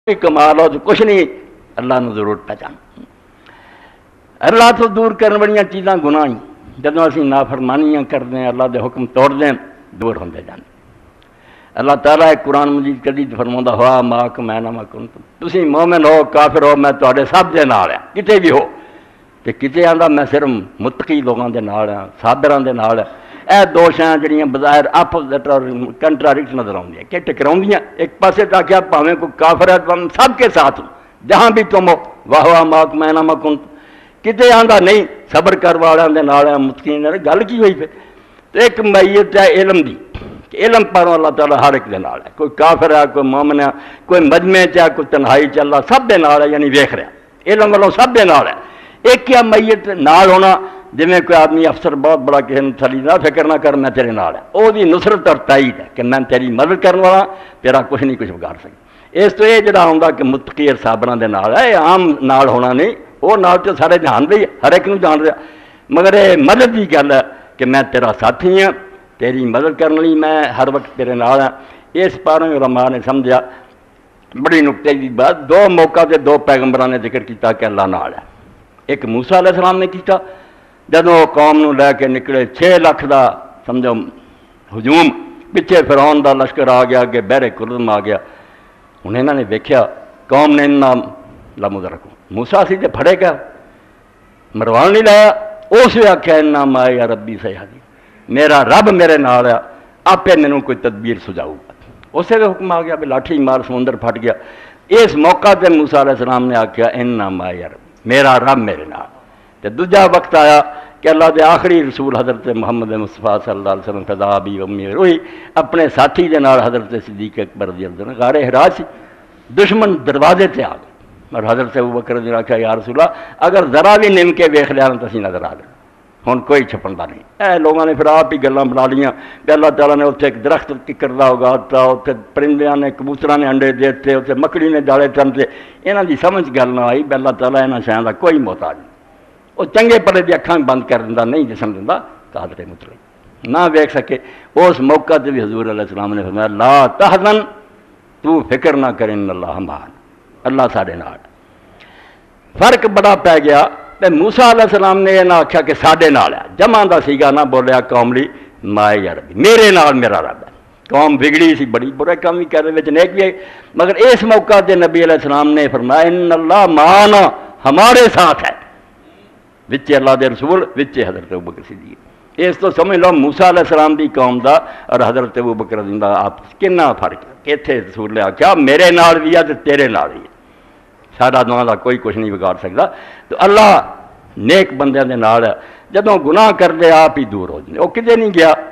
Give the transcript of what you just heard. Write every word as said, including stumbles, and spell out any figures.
کوئی کمال ہو تو کچھ نہیں، اللہ نو ضرور پہچان۔ اللہ تو دور کرنے والی چیزاں گناہ ہی، جدوں اسی نافرمانیاں کرتے ہیں، اللہ دے حکم توڑتے ہیں، دور ہوندے جاندے۔ اللہ تعالیٰ ایک قرآن مجید کدی فرماوندا ہوا ماکم اینما کنتم، تسی مومن ہو کافر ہو میں تواڈے سب دے نال ہاں، کتے بھی ہو۔ تے کتے آندا میں صرف متقی لوگاں دے نال ہاں، صابراں دے نال ہاں۔ اے دو شیاں جڑیاں بظاہر اپوزٹ اور کنٹراڈکٹ نظر آؤندیاں کہ ٹکراؤندیاں، ایک پاسے تک کیا پاویں کوئی کافر ہے تو ہم سب کے ساتھ ہوں جہاں بھی تم ہو، واہ ماکم اینما کنتم۔ کتے آندا نہیں صبر کر والوں دے نال ہے، متقین دے، گل کی ہوئی پھر؟ تو ایک میت ہے علم دی، علم پڑھو اللہ تعالیٰ ہر ایک دے نال ہے، کوئی کافر ہے کوئی مومن ہے، کوئی مجمع چ ہے کوئی تنہائی چ، اللہ سب دے نال ہے، یعنی ویکھ رہا علم والوں سب دے نال ہے۔ ایک کیا میت نال ہونا، جویں کوئی آدمی افسر بہت بڑا کسی نے تھلی نہ فکر نہ کر میں تیرے نال ہے، وہ دی نصرت اور تائید ہے کہ میں تیری مدد کرنے والا، تیرا کچھ نہیں کچھ بگاڑ سکتا۔ اس تو یہ جڑا ہوندا کہ متقی اور صابراں دے نال ہے، عام نال ہونا نہیں، وہ نال تو سارے جان دے ہر ایک نو جان رہا، مگر یہ مدد کی گل ہے کہ میں تیرا ساتھی ہاں، تیری مدد کرنے لی میں ہر وقت تیرے نال ہاں۔ اس پاروں علماء نے سمجھا بڑی نکتے کی بات، دو موقع تے دو پیغمبراں نے ذکر کیتا کہ اللہ نال ہے۔ ایک موسیٰ علیہ السلام نے کیتا جدوں قوم نو لے کے نکلے، چھ لاکھ دا سمجھو ہجوم، پیچھے فرعون دا لشکر آ گیا، کہ بحر کلزم آ گیا، ہن انہاں نے ویکھیا قوم نے انہاں لمدرکو موسیٰ سی تے پھڑے گیا، مروان نہیں لایا، اس نے آخیا انہاں معی ربی سیہدین، میرا رب میرے نال ہے، آپے مینوں کوئی تدبیر سجاؤ گا۔ اسے کا حکم آ گیا بھی لاٹھی مار، سمندر پھٹ گیا۔ اس موقع تے موسیٰ علیہ السلام نے آخیا انہاں معی ربی، میرا رب میرے نال۔ تے دوجا وقت آیا کہ اللہ دے آخری رسول حضرت محمد مصطفیٰ صلی اللہ علیہ وسلم فدا ابی و امی، وہی اپنے ساتھی دے نال حضرت صدیق اکبر رضی اللہ عنہ غار حرا سی، دشمن دروازے تے آ گئے، اور حضرت ابوبکر نے آخیا یا رسول اللہ اگر ذرا بھی نم کے ویکھ لیا تو اسی نظر آ گئے، ہن کوئی چھپن دا نہیں۔ اے لوگوں نے پھر آپ ہی گلاں بنا لیاں کہ اللہ تعالیٰ نے اتنے ایک درخت ککر دا اگاتا، اتنے پرندیاں نے کبوتراں نے انڈے دیتے، اتنے مکڑی نے جالے چنتے، انہاں دی سمجھ گل نہ آئی بھی اللہ تعالیٰ انہاں شیاں دا کوئی محتاج نہیں، وہ چنگے پڑے دی اکھاں بند کر دیندا، نہیں جسم دیندا قادر مطلق نہ ویکھ سکے۔ اس موقع تے بھی حضور علیہ السلام نے فرمایا لا تحزن، تو فکر نہ کرے ان اللہ معنا، اللہ ساڈے نال۔ فرق بڑا پی گیا تے موسیٰ علیہ السلام نے یہ نہ آخیا کہ ساڈے نال ہے، جمع دا سیگا نہ بولیا قوم لی معی ربی، میرے نال میرا رب ہے۔ قوم بگڑی سی، بڑی برے کام بھی کر رہے، نیک بھی ہے، مگر اس موقع تے نبی علیہ السلام نے فرمایا ان اللہ معنا، ہمارے ساتھ ہے، وچے اللہ دے رسول، وچے حضرت ابوبکر صدیق۔ اس تو سمجھ لو موسیٰ علیہ السلام دی قوم دا اور حضرت ابوبکر رضی اللہ آپس کنا فرق ہے۔ اتنے رسول نے آخیا میرے نال بھی ہے تے تیرے نال بھی ہے، سارا دونوں کا کوئی کچھ نہیں بگاڑ سکتا۔ تو اللہ نیک بندیاں دے نال ہے، جدوں گناہ کر دے آپ ہی دور ہو جائے، وہ کدے نہیں گیا۔